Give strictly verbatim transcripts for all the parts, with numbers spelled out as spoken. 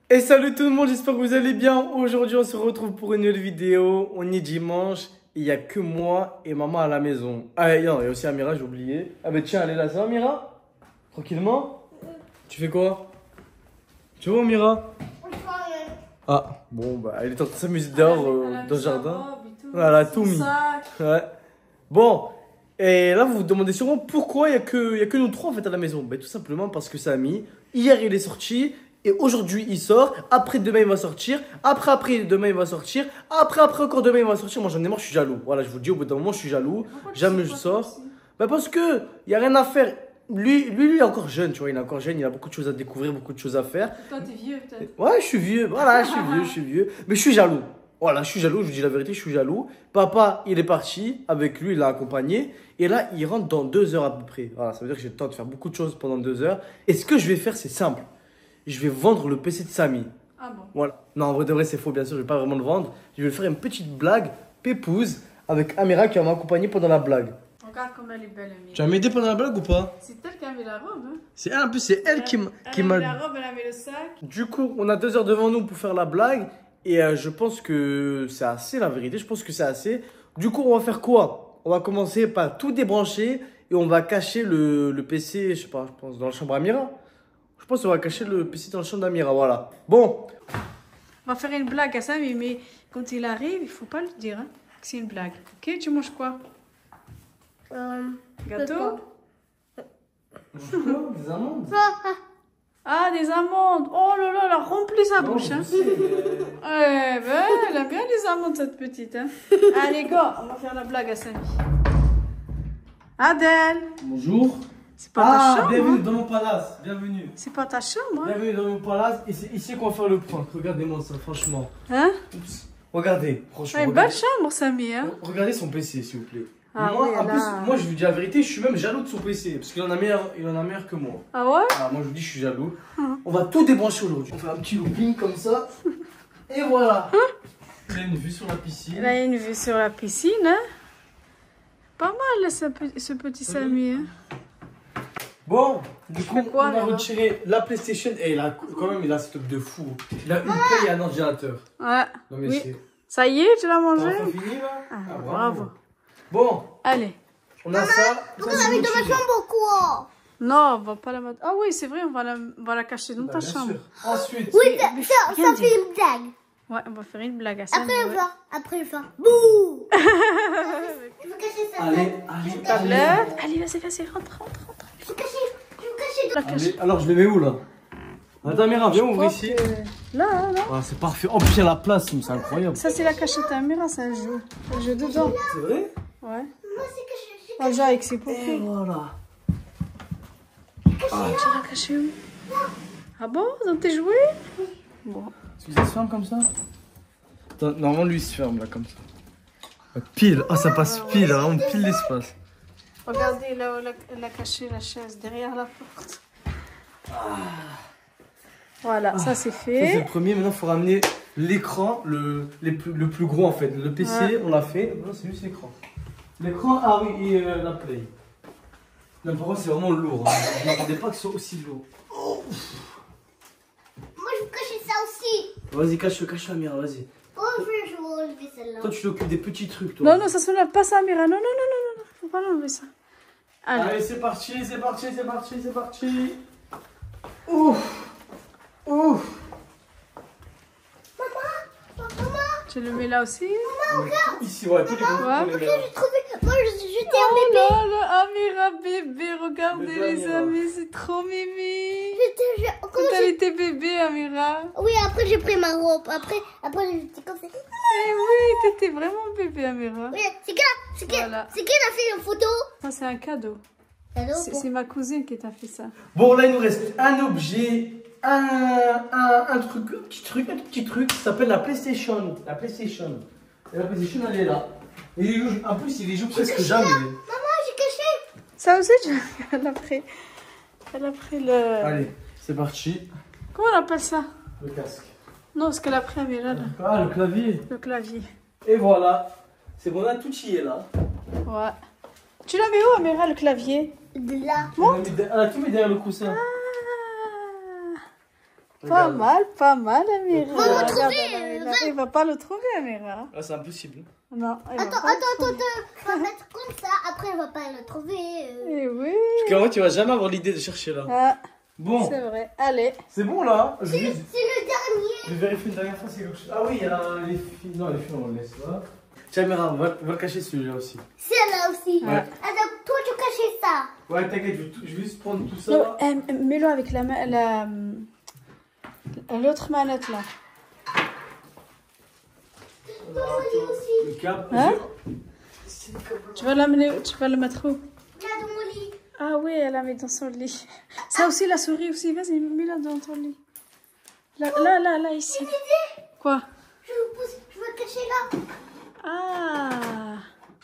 Et salut tout le monde, j'espère que vous allez bien. Aujourd'hui on se retrouve pour une nouvelle vidéo. On est dimanche, il n'y a que moi et maman à la maison. Ah non, il y a aussi Amira, j'ai oublié. Ah bah tiens, elle est là, ça va Amira? Tranquillement? Tu fais quoi? Tu vois Amira? Ah, bon bah elle est en train de s'amuser dehors euh, dans le jardin. Voilà, tout mis. Ouais. Bon, et là vous vous demandez sûrement pourquoi il n'y a, que, y a que nous trois en fait à la maison. Bah tout simplement parce que Samy, hier il est sorti. Et aujourd'hui il sort, après demain il va sortir, après après demain il va sortir, après après encore demain il va sortir. Moi j'en ai marre, je suis jaloux. Voilà, je vous dis au bout d'un moment je suis jaloux. Jamais je sors. Bah parce que il y a rien à faire. Lui, lui, lui, il est encore jeune, tu vois, il est encore jeune, il a beaucoup de choses à découvrir, beaucoup de choses à faire. Toi t'es vieux peut-être. Ouais, je suis vieux, voilà, je suis vieux, je suis vieux. Mais je suis jaloux. Voilà, je suis jaloux, je vous dis la vérité, je suis jaloux. Papa, il est parti, avec lui, il l'a accompagné. Et là, il rentre dans deux heures à peu près. Voilà, ça veut dire que j'ai le temps de faire beaucoup de choses pendant deux heures. Et ce que je vais faire, c'est simple. Je vais vendre le P C de Samy. Ah bon? Voilà. Non, en vrai de vrai, c'est faux, bien sûr, je vais pas vraiment le vendre. Je vais faire une petite blague, pépouse, avec Amira qui va m'accompagner pendant la blague. Regarde comme elle est belle, Amira. Tu vas m'aider pendant la blague ou pas? C'est elle qui a mis la robe, hein? C'est elle, en plus, c'est elle, elle qui m'a. Elle a mis la robe, elle a mis le sac. Du coup, on a deux heures devant nous pour faire la blague. Et euh, je pense que c'est assez, la vérité. Je pense que c'est assez. Du coup, on va faire quoi? On va commencer par tout débrancher et on va cacher le, le P C, je sais pas, je pense, dans la chambre Amira. Je pense qu'on va cacher le P C dans la chambre d'Amira, voilà. Bon. On va faire une blague à Samy, mais quand il arrive, il faut pas le dire, hein, que c'est une blague. Ok, tu manges quoi? Euh, Gâteau? Des amandes? Ah, des amandes. Oh là là, elle a rempli sa bouche, hein. Ouais, ben, elle a bien les amandes, cette petite, hein. Allez, go, on va faire la blague à Samy. Adèle. Bonjour. C'est pas ta Ah, chambre, bienvenue hein. dans mon palace. Bienvenue. C'est pas ta chambre, hein. Bienvenue dans mon palace. Et c'est ici qu'on va faire le prank. Regardez-moi ça, franchement. Hein? Oups. Regardez, franchement. Ouais, une regardez. belle chambre, Samy, hein. Regardez son P C, s'il vous plaît. Ah moi, oui, en là. plus, moi, je vous dis la vérité, je suis même jaloux de son P C. Parce qu'il en a meilleur, il en a meilleur que moi. Ah ouais? Ah, moi, je vous dis, je suis jaloux. Hum. On va tout débrancher aujourd'hui. On fait un petit looping comme ça. Et voilà. Il a une vue sur la piscine. Là, il y a une vue sur la piscine, hein. Pas mal, là, ce, pe- ce petit Samy, hein. Bon, du coup, fais quoi, on a là retiré la PlayStation. Et il a, quand même, il a un setup de fou. Il a une paye et un ordinateur. Ouais. Non, mais Oui. c'est. Ça y est, tu l'as T'as mangé? enfin fini là? Ah, Ah, bravo. Bon, Allez. on a ça. Pourquoi ça, on c'est a mis dans ma retiré. chambre quoi? Non, on va pas la mettre. Ah oui, c'est vrai, on va la, on va la cacher dans Bah, ta bien chambre. sûr. Ensuite, Oui, Mais- ça, mais ça, rien ça dire. fait une blague. Ouais, on va faire une blague à Samy. Après le ouais. va, après le va. Bouh. Il faut cacher ça. allez, allez, allez. Là. Allez, vas-y, vas-y, rentre, rentre, rentre. Je vais cacher, je vais cacher. La cache. Allez, alors je les mets où là? Attends, Mira, viens ouvrir ici. Là, là. Ah, c'est parfait. En plus, il y a la place, c'est incroyable. Ça, c'est la cachette à Amira, ça joue. Elle joue dedans. C'est vrai? Ouais. Moi c'est caché. Elle joue avec ses Et poupées. voilà. Tu l'as caché où? Ah bon? Dans tes jouets? Bon. Est-ce que ça se ferme comme ça? Attends, normalement, lui, il se ferme là, comme ça. Ah, pile. Ah, ça passe pile, hein, vraiment pile l'espace. Regardez là où elle a, elle a caché la chaise, derrière la porte. Voilà, ça c'est Ça, c'est fait. le premier. Maintenant, il faut ramener l'écran, le, les plus- le plus gros en fait. Le P C, Ouais. on l'a fait. Maintenant, c'est juste l'écran. L'écran, ah oui, et euh, la Play. Non, par contre, c'est vraiment lourd. Hein. Je ne m'attendais pas que ce soit aussi lourd. Moi je vais cacher ça aussi. Vas-y, cache-le, cache-le, Amira, vas-y. Oh, je vais, je vais enlever celle-là. Toi, tu t'occupes des petits trucs, toi. Non, non, ça se lève pas ça, Amira. Non, non, non, non, non, faut pas l'enlever ça. Allez. Allez, c'est parti, c'est parti, c'est parti, c'est parti. Ouf. Ouf. Tu le mets là aussi. Ici, ouais, tous les gros. Ouais. tous les J'ai trouvé. Moi je- j'étais un Oh bébé. là là, Amira bébé, regardez Bébé les Amira. amis, c'est trop mimi. J'étais. j'ai- quand Quand elle j'ai- était bébé, Amira. Oui, après j'ai pris ma robe. Après, après j'étais comme ça. Eh oui, t'étais vraiment bébé, Amira. Oui, c'est qui a- c'est qui Voilà. c'est qui a fait une photo? Ça, c'est un cadeau. Cadeau C'est pour- c'est ma cousine qui t'a fait ça. Bon, là, il nous reste un objet, un, un, un truc, un petit truc, un tout petit truc, ça s'appelle la PlayStation. La PlayStation. Et la PlayStation, elle est là. Et il joue, en plus, il y joue presque jamais. Maman, j'ai caché. Ça aussi, tu- elle a pris, elle a pris le... Allez, c'est parti. Comment on appelle ça? Le casque. Non, ce qu'elle a pris, Amira, là. Ah, le clavier. Le clavier. Et voilà. C'est bon, on a tout y est là. Ouais. Tu l'as mis où, Amira, le clavier? De là. On a, mis de- on a tout mis derrière le coussin. Ah. Pas mal, pas mal, Amira. On va le Regarde, trouver, Amira. euh, Il va pas le trouver, Amira. Ah, c'est impossible. Non, il va Attends, pas le attends, trouver. attends, on va mettre comme ça, après on va pas le trouver. euh. Eh oui. Parce qu'en vrai, tu vas jamais avoir l'idée de chercher là. Ah, Bon, c'est vrai. Allez. c'est bon là. Je C'est vais c'est le dernier. je vais vérifier une dernière fois si quelque chose. Ah oui, il y a les filles. Non, les filles, on le laisse là. Tiens, Mira, on va, on va le cacher celui-là aussi. C'est là aussi. Ouais. Attends, toi tu cachais ça. Ouais, t'inquiète, je, vais tout- je vais juste prendre tout ça. Non, là. euh, mets-le avec la main, la, l'autre manette là. Alors, attends, le câble. Hein C'est le câble. Tu vas l'amener, tu vas le mettre où? Là dans mon lit. Ah oui, elle la met dans son lit. Ça aussi, la souris aussi. Vas-y, mets-la dans ton lit. Là, là, là, là, ici. Quoi? Je veux, pousser- je veux cacher là. Ah.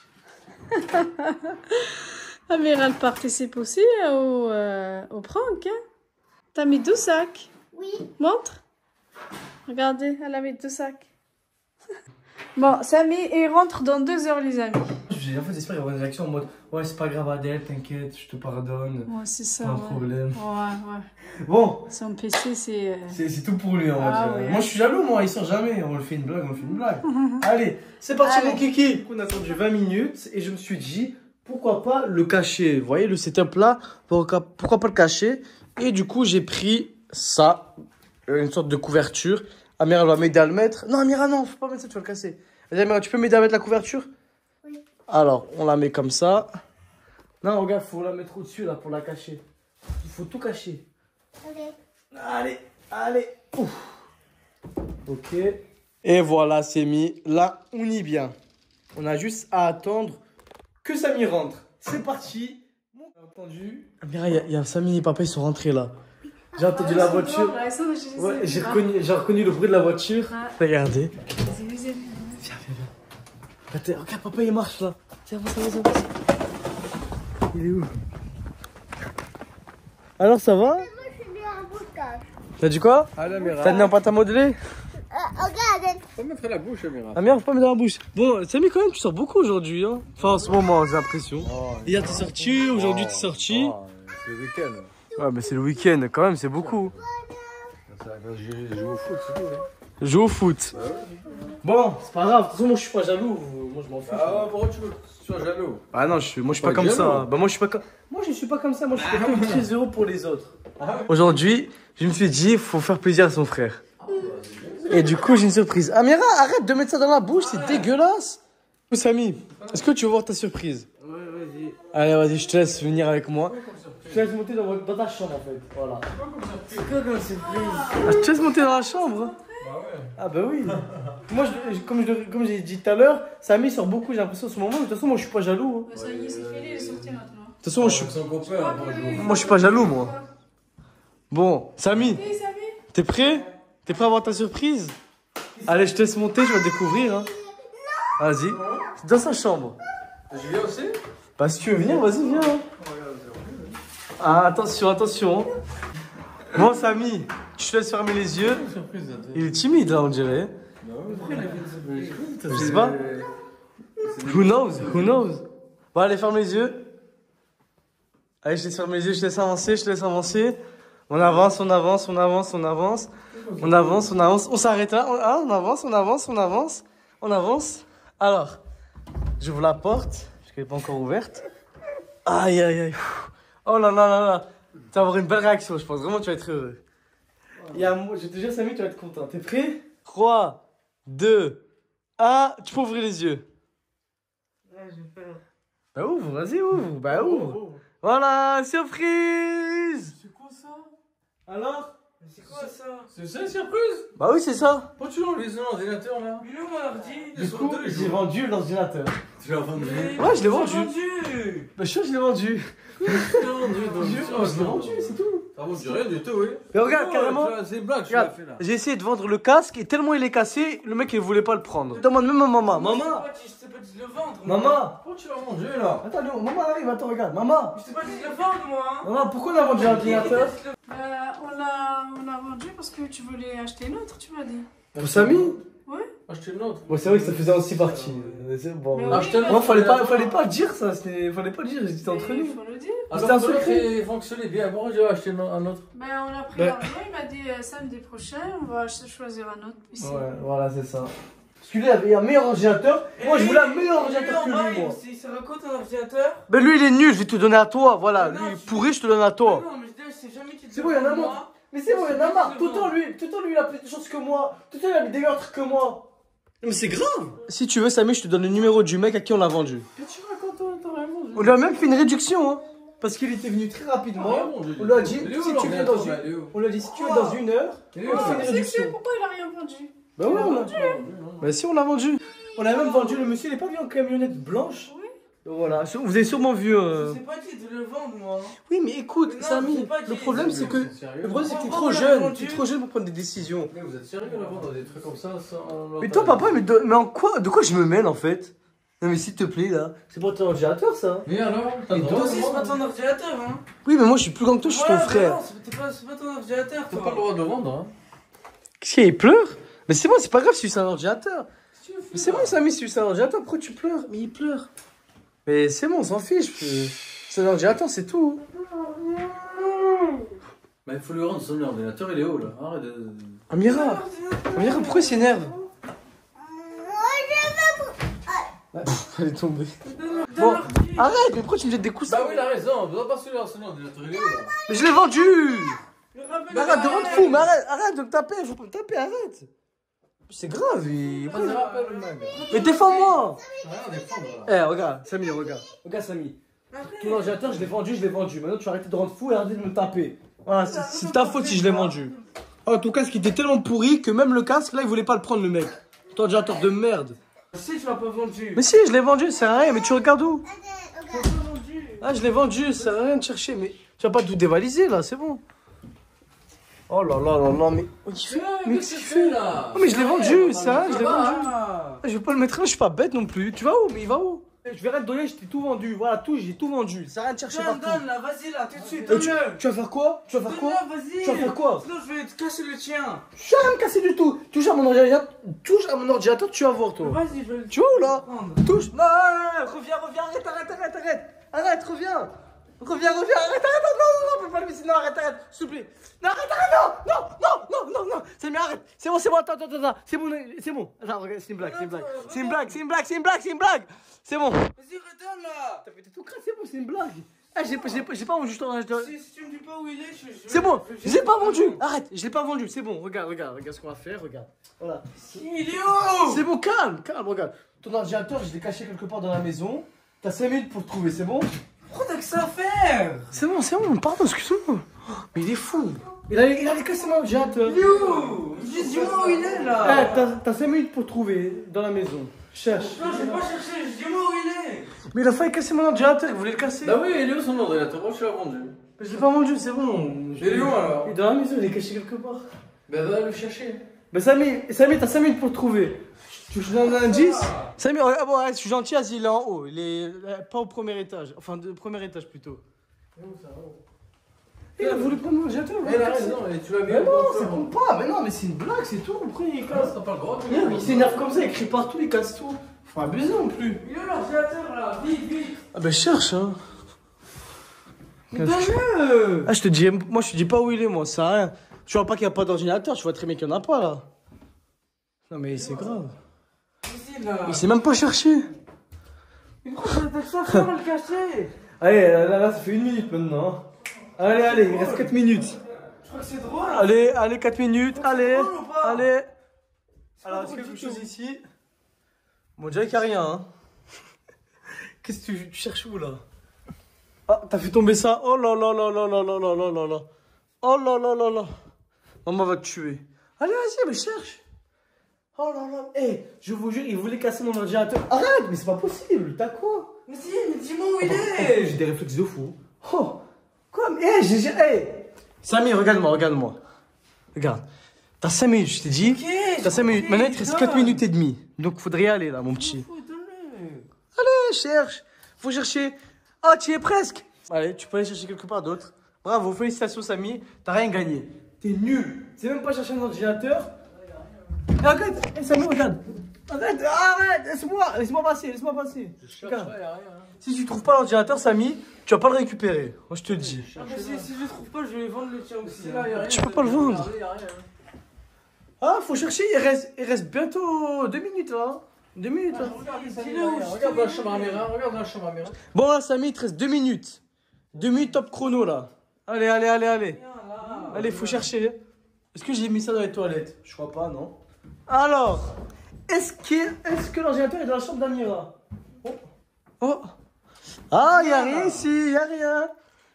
Amira, elle participe aussi au, euh, au prank. Hein? T'as mis deux sacs. Oui. Montre. Regardez, elle a mis deux sacs. Bon, Samy, il rentre dans deux heures, les amis. J'ai- En fait, j'espère qu'il y aura une réaction en mode ouais, c'est pas grave, Adèle, t'inquiète, je te pardonne. Ouais, c'est ça. Pas un ouais. problème. Ouais, ouais. Bon, Son P C, c'est. euh, c'est c'est tout pour lui, on va Ah dire. ouais. Moi, je suis jaloux, moi, il sort jamais. On le fait une blague, on le fait une blague. Allez, c'est parti, Allez. mon kiki. Du coup, on a attendu vingt minutes et je me suis dit, pourquoi pas le cacher? Vous voyez le setup là? Pourquoi, pourquoi pas le cacher? Et du coup, j'ai pris ça, une sorte de couverture. Amira, elle va m'aider à le mettre. Non, Amira, non, faut pas mettre ça, tu vas le casser. Vas-y, Amira, tu peux m'aider à mettre la couverture? Oui. Alors, on la met comme ça. Non, regarde, faut la mettre au-dessus là pour la cacher. Il faut tout cacher. Allez. Allez, allez. Ouf. Ok. Et voilà, c'est mis. Là, on y est bien. On a juste à attendre que Samy rentre. C'est parti. Bon, j'ai entendu. Amira, il y, a- il y a Samy et papa, ils sont rentrés là. J'ai entendu la voiture. Ouais, j'ai reconnu, j'ai reconnu le bruit de la voiture. Ah. Regardez. Vas-y, vas-y. Viens, viens, viens. Attends, regarde, papa, il marche là. Tiens, avance, avance, avance. Il est où? Alors, ça va? Moi je suis mis un boucage. T'as dit quoi? Ah, l'Amira. T'as donné un pâte à modeler? Euh, regarde. Faut mettre la bouche, Amira. Ah merde, faut pas mettre dans la bouche. Bon, Samy, quand même, tu sors beaucoup aujourd'hui. Hein. Enfin, en ce moment, j'ai l'impression. Oh, Hier, t'es sorti, aujourd'hui, t'es sorti. oh, c'est le week-end. Ouais, mais c'est le week-end, quand même, c'est beaucoup. Ça, quand je joue au foot, c'est tout. Hein. Joue au foot. Bon, c'est pas grave. De toute façon, moi, je suis pas jaloux. Moi, je m'en fous. Ah, ouais, pourquoi tu veux que tu sois jaloux? Ah non, je suis, moi, je suis pas, Pas comme jaloux. ça. Bah, moi, je suis pas comme. Moi, je suis pas comme ça. Moi, je suis quelqu'un de très heureux pour les autres. Aujourd'hui, je me suis dit, il faut faire plaisir à son frère. Et du coup, j'ai une surprise. Amira, arrête de mettre ça dans la bouche, c'est dégueulasse. Samy, est-ce que tu veux voir ta surprise? Ouais, vas-y. Allez, vas-y, je te laisse venir avec moi. Je te laisse monter dans, votre- dans ta chambre, en fait. Voilà. C'est quoi comme surprise? Ah, je te laisse monter dans la chambre. Bah ouais. Ah bah oui. Moi, je- je- comme je- comme j'ai dit tout à l'heure, Samy sort beaucoup, j'ai l'impression, en ce moment. Mais de toute façon, moi, je suis pas jaloux. hein. Ça y est, c'est fini, il est sorti maintenant. De toute façon, moi, je suis, Son copain, bonjour. moi, je suis pas jaloux, moi. Bon, Samy, Hey, Samy. t'es prêt? T'es prêt à avoir ta surprise? Allez, je te laisse monter, je vais découvrir. Hein. Vas-y. C'est dans sa chambre. Je viens aussi? Bah, si tu veux venir, vas-y, viens. hein. Ah, attention, attention. hein. Bon, Samy, je te laisse fermer les yeux. Surprise, là. Il est timide, là, on dirait. Pourquoi il a fait une surprise? Je sais pas. Who knows? Who knows? Bon, allez, ferme les yeux. Allez, je laisse fermer les yeux, je te laisse avancer, je te laisse avancer. On avance, on avance, on avance, on avance. On avance, on avance. On s'arrête là. On, ah, on avance, on avance, on avance. On avance. Alors, j'ouvre la porte, parce qu'elle n'est pas encore ouverte. Aïe, aïe, aïe. Oh là là là là. Tu vas avoir une belle réaction, je pense. Vraiment, tu vas être heureux. Il y a, un- je te jure, Samy, tu vas être content. T'es prêt? trois, deux, un. Tu peux ouvrir les yeux. Bah ouvre, vas-y, ouvre. Bah ouvre. Voilà, surprise. C'est quoi ça? Alors? C'est quoi ça? C'est ça, surprise? Bah oui, c'est ça. Pourquoi tu l'as enlevé dans l'ordinateur là? Mais où mon ordi? Du coup, j'ai vendu l'ordinateur. Tu l'as vendu? Ouais, je l'ai vendu. vendu. Bah je suis sûr que je l'ai vendu. Tu l'as vendu dans Je je l'ai vendu, c'est tout. T'as vendu rien du tout, oui. Mais regarde, Ouais, carrément. tu l'as- C'est une blague, tu l'as Regarde, fait là. j'ai essayé de vendre le casque et tellement il est cassé, le mec il voulait pas le prendre. Demande même à maman. Maman. Je t'ai pas dit de le vendre. moi. Maman. Pourquoi tu l'as vendu là? Attends, Léon, maman arrive, attends, regarde. Maman. Je t'ai pas dit de le vendre, moi. hein. Maman, pourquoi on a vendu l'ordinateur? Euh, on l'a on l'a vendu parce que tu voulais acheter une autre, tu m'as dit. Pour Samy? Ouais. Acheter le nôtre. Bon, c'est vrai que ça faisait aussi partie. Euh, c'est Bon, Mais euh, oui, Acheter le mais- non, nôtre. fallait pas, fallait pas le dire ça. c'était- Fallait pas le dire. C'était entre Il nous. faut le dire. C'était un Alors que l'autre, secret. il fonctionnait bien. Bon, je vais acheter un autre. Ben, on a pris Ben- l'argent, il m'a dit euh, samedi prochain, on va ach- choisir un autre ici. Ouais, voilà, c'est ça. Celui-là, il y a un meilleur ordinateur. Moi, je voulais un meilleur ordinateur que lui, moi. Il sert à quoi ton ordinateur? Ben lui, il est nul. Je vais te donner à toi. Voilà, Mais non, lui, je- pourri, je te donne à toi. Non, mais je sais jamais qui te C'est bon, il y en a demande marre. moi. Mais c'est bon, il y en a marre. Tout le temps, lui, tout le temps, lui, il a plus de choses que moi. Tout le temps, il a mis des meilleurs trucs que moi. Mais c'est grave. Si tu veux, Samy, je te donne le numéro du mec à qui on l'a vendu. Mais tu racontes, toi, t'as rien vendu. On lui a même fait une réduction, hein. Parce qu'il était venu très rapidement. On lui a dit, Il est où, si tu viens dans une... l'ordinateur, là, il est où On lui a dit, si tu viens dans une heure, Il est on où, te fait une là C'est réduction. sûr, pourquoi il a rien vendu? Bah ouais, on l'a Bah si, on l'a vendu. On a même vendu, le monsieur, il est pas venu en camionnette blanche. Oui. Donc voilà, vous avez sûrement vu... euh, Je sais pas qui te le vendre, moi. Oui, mais écoute, Mais non, Samy, c'est pas le dit. problème c'est que... Vous êtes sérieux Le problème c'est que t'es Pourquoi trop on l'a jeune, vendu t'es trop jeune pour prendre des décisions. Mais vous êtes sérieux là vendre des trucs comme ça sans... Mais toi, papa, mais, de, mais en quoi, de quoi je me mêle en fait? Non mais s'il te plaît là, c'est pour ton ordinateur ça. Mais alors, t'as Et le toi droit Toi de aussi, c'est pas vendre. ton ordinateur, hein. Oui mais moi je suis plus grand que toi, je suis Ouais, ton bah frère. non, c'est t'es pas, c'est pas ton ordinateur, T'as toi. pas le droit de vendre, hein. Qu'est-ce qu'il y a, il pleure? Mais c'est bon, c'est pas grave si c'est un ordinateur. Qu'est-ce que tu veux Mais c'est bon Samy, si c'est un ordinateur, pourquoi tu pleures? Mais il pleure. Mais c'est bon, on s'en fiche. euh, C'est un ordinateur, c'est tout. Mais il faut lui rendre son ordinateur, il est haut là. Arrête de... Amira, Amira, pourquoi il s'énerve? Elle est tombée. Bon, arrête, mais pourquoi tu me jettes des coussins? Bah oui, il a raison, on doit pas se lui rendre son ordinateur, il est haut là. Mais je l'ai vendu! Mais rappelle- Mais arrête de rendre fou, mais arrête, arrête de me taper, faut pas me taper, arrête! C'est grave, il... Ça me rappelle le mec. Mais défends-moi! Rien à défendre là. Eh, regarde, Samy, regarde. Regarde, Samy. Ton ordinateur, je l'ai vendu, je l'ai vendu. Maintenant, tu vas arrêter de rendre fou et arrêter de me taper. Voilà, c'est- c'est ta faute si je l'ai vendu. Oh, ton casque, il était tellement pourri que même le casque, là, il voulait pas le prendre, le mec. Ton ordinateur de merde. Si, tu l'as pas vendu. Mais si, je l'ai vendu, ça sert à rien, mais tu regardes où? Tu l'as pas vendu. Ah, je l'ai vendu, ça sert à rien de chercher, mais tu vas pas tout dévaliser, là, c'est bon. Oh là là là là, mais... Oh, il fait... Mais qu'est-ce qu'il fait? là? Oh, mais je l'ai vendu, ça, je l'ai vendu. Ah. Je vais pas le mettre là, je suis pas bête non plus. Tu vas où? Mais il va où? Je vais arrêter de donner, je t'ai tout vendu. Voilà, tout, j'ai tout vendu. Ça sert à rien de chercher Donne, partout. donne, là, vas-y, là, tout de suite. Euh, tu, Donne-le. tu vas faire quoi? Tu vas faire quoi? Donne-le, vas-y. Tu vas faire quoi? Sinon, je vais te casser le tien. Je vais rien me casser du tout. Touche à mon ordinateur, touche à mon ordinateur, tu vas voir toi. Vas-y, je vais le Tu vas où là? prendre. Touche. Non, non, non, non, reviens, reviens, arrête, arrête, arrête, arrête. Arrête, reviens. Reviens, reviens, arrête, arrête, non, non, non, on peut pas le laisser. Non, arrête, arrête, s'il te plaît. Non, arrête, arrête, non, non, non, non, non, non. C'est bien, arrête. C'est bon, c'est bon, attends, attends, attends. C'est bon, c'est bon. Attends, regarde, c'est une blague, c'est une blague. C'est une blague, c'est une blague, c'est une blague, c'est une blague. C'est bon. Vas-y, redonne, là. T'as fait tout crassé, c'est bon, c'est une blague. Ah, j'ai pas, j'ai pas, j'ai pas vendu, je t'en- je t'en- Si, si tu me dis pas où il est, je. je- C'est bon, je- je l'ai pas vendu. Arrête, je l'ai pas vendu, c'est bon. Regarde, regarde, regarde ce qu'on va faire, regarde. Voilà. Il est où? C'est bon, calme, calme, regarde. Ton ordinateur, je l'ai caché quelque part dans la maison. T'as cinq minutes pour le trouver, c'est bon? Pourquoi t'as que ça à faire? C'est bon, c'est bon, pardon, excuse-moi. Oh, mais il est fou. Il a, il a cassé mon ordinateur. Il est où? Dis- Dis-moi où il est, Eh, là. t'as, t'as cinq minutes pour le trouver dans la maison. Cherche. Non, je vais pas chercher, dis-moi où il est. Mais il a failli casser mon ordinateur, il voulait le casser. Bah oui, il est où son ordinateur? Moi je l'ai vendu. Mais je l'ai pas vendu, c'est bon. Il est où alors? Il est dans la maison, il est caché quelque part. Bah va le chercher. Mais Samy, Samy, t'as cinq minutes pour le trouver. Tu veux que je te donne un indice? Samy, oh, ah bon, ouais, je suis gentil, vas-y, il est en haut. Il est euh, pas au premier étage. Enfin, de premier étage plutôt. Il a voulu prendre mon ordinateur. Eh, il a raison, mais tu l'as mis Mais au non, bon ça plan. compte pas. Mais non, mais c'est une blague, c'est tout. Après, il casse. T'as pas le droit. Regarde, il s'énerve comme ça, il crie partout, il casse tout. Faut pas abuser non plus. Il est où l'ordinateur, là? Vite, vite. Ah ben cherche, hein. Mais donne-le. Ah, je te dis, moi je te dis pas où il est, moi, ça sert à rien. Tu vois pas qu'il n'y a pas d'ordinateur, tu vois très bien qu'il n'y en a pas là. Non mais c'est grave. Vas-y, là. Il sait même pas chercher. Mais pourquoi t'as que ça à faire à le cacher? Allez, là, là, là, ça fait une minute maintenant. Allez, allez, il reste quatre minutes. Je crois que c'est drôle. Allez, allez, quatre minutes, allez, drôle ou pas? allez. C'est Alors, pas est-ce drôle quelque du chose tout. ici? Bon, déjà qu'il n'y a rien, hein. Qu'est-ce que tu, tu cherches où là? Ah, t'as fait tomber ça? Oh là là là là là là là là là là. Oh là là là là. Maman va te tuer. Allez, vas-y, mais cherche. Oh là là. Eh, je vous jure, il voulait casser mon ordinateur. Arrête, mais c'est pas possible. T'as quoi? Mais si, mais dis-moi où il Eh, est. j'ai des réflexes de fou. Oh. Quoi? Eh, j'ai... j'ai- Eh. Samy, regarde-moi, regarde-moi. Regarde. T'as cinq minutes, je t'ai dit. Ok. T'as cinq minutes. ok, Maintenant, il te reste donne. quatre minutes et demie. Donc, faudrait y aller, là, mon petit. Faut donner. Allez, cherche. Faut chercher. Ah, tu y es presque. Allez, tu peux aller chercher quelque part d'autre. Bravo, félicitations, Samy. T'as rien gagné. T'es nul. Tu sais même pas chercher un ordinateur. Regarde, eh, Samy, regarde. Arrête, arrête, laisse-moi, laisse-moi passer, laisse-moi passer. Je cherche Regarde. pas, y'a rien. hein. Si tu trouves pas l'ordinateur, Samy, tu vas pas le récupérer. Moi, je te le dis. Après, si, si je trouve pas, je vais vendre le tien aussi. C'est là, y'a rien. Tu peux pas le vendre. Regardez, y'a rien. Ah, faut chercher, il reste, il reste bientôt deux minutes là. Deux minutes là. Regarde, regarde dans la chambre à Mira, regarde dans la chambre à Mira. Bon, là, Samy, il te reste deux minutes. Deux minutes top chrono là. Allez, allez, allez, allez. Allez, faut chercher. Est-ce que j'ai mis ça dans les toilettes? Je crois pas, non. Alors, est-ce que, est-ce que l'ordinateur est dans la chambre d'Amira? Oh. Oh. Ah, il n'y a rien ici, il n'y a rien.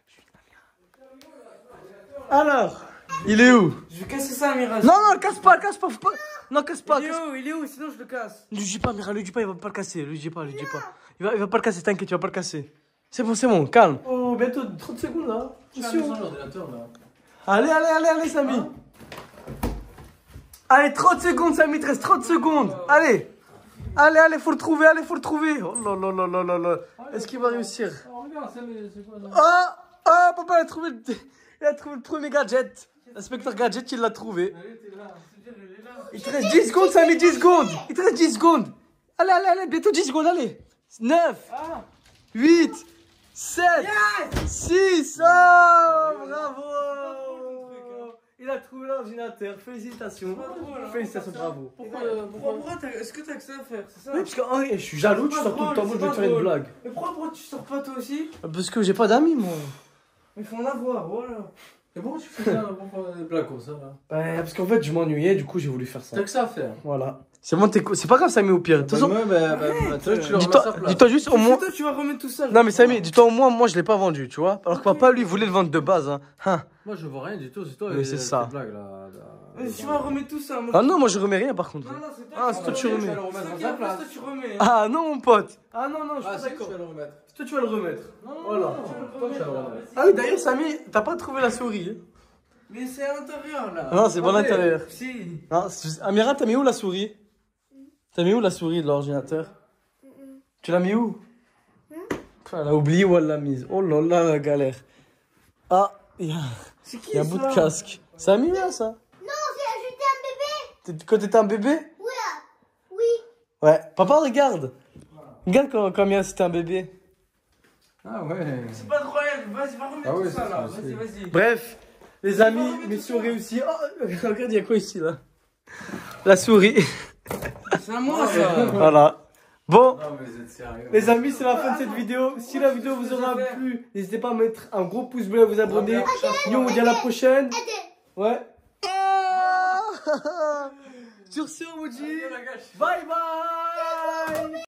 Alors, il est où? Je vais casser ça, Amira. Non, non, casse pas, casse pas, faut pas. Non, casse pas. Il est casse- où? Il est où? Sinon, je le casse. Ne lui dis pas, Mira, lui dis pas, il va pas le casser. Lui dis pas, lui dis pas. Il va, il va pas le casser, t'inquiète, il va pas le casser. C'est bon, c'est bon, calme. Oh, bientôt trente secondes là. Tu as besoin de l'ordinateur là. Allez, allez, allez, allez, Samy. Allez, trente secondes, Samy, il te reste trente secondes. Allez. Allez, allez, faut le trouver, allez, faut le trouver. Oh là là là là là là. Est-ce qu'il va réussir? Oh, regarde, c'est c'est quoi ça? Ah, ah, papa, il a trouvé le, il a trouvé le premier gadget. L'inspecteur gadget, il l'a trouvé. Il te reste dix secondes, Samy, dix secondes. Il te reste dix secondes. Allez, allez, allez, bientôt dix secondes, allez. neuf, huit, sept, six, oh, bravo. Il a trouvé l'ordinateur, félicitations. Félicitations, bravo. Pourquoi, Pourquoi, pourquoi, pourquoi t'as- est-ce que t'as que ça à faire? C'est ça? Oui, parce que oh, je suis jaloux, tu C'est sors pas tout le temps, moi je drôle, vais te c'est faire une pas blague. Mais pourquoi, pourquoi tu sors pas toi aussi? Parce que j'ai pas d'amis, moi. Il faut en avoir, voilà. Et pourquoi tu fais ça pour des blagues comme ça là? Bah, parce qu'en fait, je m'ennuyais, du coup, j'ai voulu faire ça. T'as que ça à faire. Voilà. C'est bon, t'es co- c'est pas grave, Samy, au pire. De toute façon, Bah, bah, bah, bah, tu vois, tu le remets à dis-toi sa place. dis-toi juste au moins. Toi, tu vas remettre tout ça. Non, mais Samy, dis-toi au moins, moi je l'ai pas vendu, tu vois. Alors que papa, lui, voulait le vendre de base. Hein. Hein. Moi je vois rien du tout, c'est toi. Oui, les- c'est les ça. blagues, là, là. Mais tu vas remettre tout ça. Moi, Ah non, moi je remets rien par contre. Non, non, c'est toi. Ah, qui c'est toi, vas tu le remets. remettre. le remettre C'est toi dans qui sa à la place, place. toi, tu remets. hein. Ah non, mon pote. Ah non, non, je suis Ah, pas c'est que d'accord. tu vas le remettre. Toi, tu vas le remettre. Voilà. Toi, tu vas le remettre. Ah oui, d'ailleurs, Samy, t'as pas trouvé la souris. hein. Mais c'est à l'intérieur là. Ah non, c'est pas Ouais. l'intérieur. Si. Non, c'est- Amira, t'as mis où la souris? T'as mis où la souris de l'ordinateur? Tu l'as mis où? Pff, Elle a oublié où elle l'a mise. Oh là là, la galère. Ah, il y a, C'est qui il y a un ça? bout de casque. C'est Amira, ça? Non, j'ai ajouté un bébé. T'es- Quand t'étais un bébé? Oui. Oui. Ouais. Papa, regarde. Regarde quand, quand Amira c'était un bébé. Ah ouais. C'est pas drôle. Vas-y, va remettre Ah ouais, tout ça c'est là. ça, Vas-y, c'est- vas-y. Bref, les amis, mission réussie. Oh, regarde, il y a quoi ici, là? La souris. C'est à moi ça. Voilà. Bon. Non, mais vous êtes sérieux. Les amis, c'est la fin de cette vidéo. Si la vidéo vous aura plu, n'hésitez pas à mettre un gros pouce bleu, à vous abonner. Nous, on vous dit à la prochaine. Aidez. Ouais. Sur ce, on vous dit bye bye.